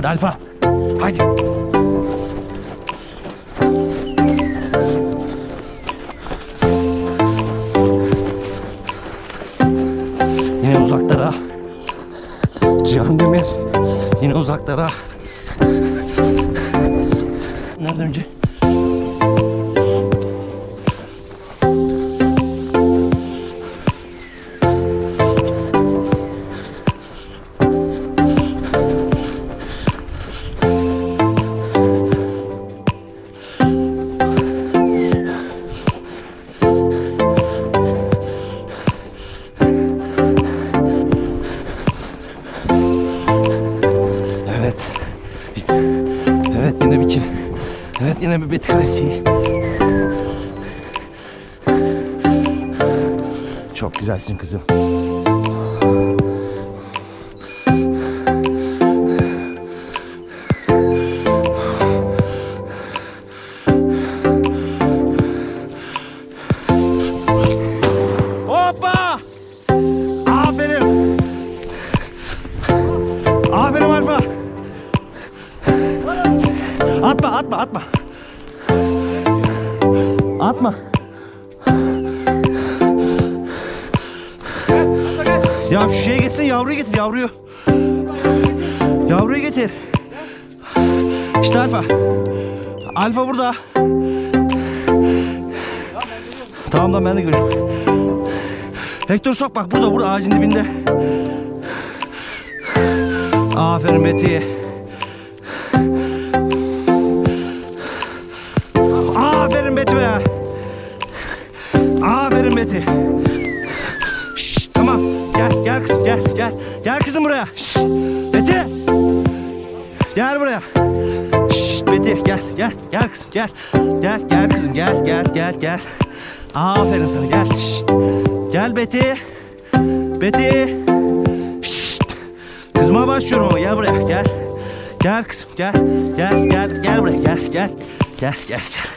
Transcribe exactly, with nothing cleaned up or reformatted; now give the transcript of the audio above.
Hadi Alfa. Hadi. Yine uzaklara. Cihan Demir. Yine uzaklara. Nereden önce? Evet yine bir kill. Evet yine bir Betty klasiği. Çok güzelsin kızım. Hoppa! Aferin. Aferin Alfa. Atma atma atma. Atma. Ya şu şeye gitsin, yavruyu getir, yavruyu. Yavruyu getir. İşte Alfa. Alfa burada. Tamam da ben de görüyorum. Hector sok bak burada, burada ağacın dibinde. Aferin Betty. Aferin Betty be. Aferin Betty. Şşş, tamam. Gel, gel kızım, gel, gel. Gel kızım buraya. Şşş, Betty. Gel buraya. Şşş, Betty, gel, gel, gel kızım, gel. Gel, gel kızım, gel, gel, gel, gel. Aferin sana, gel. Şşş. Gel Betty. Betty. Şşş. Kızıma başlıyorum ama gel buraya, gel. Gel kızım, gel, gel, gel, gel buraya, gel, gel. Gel, gel, gel.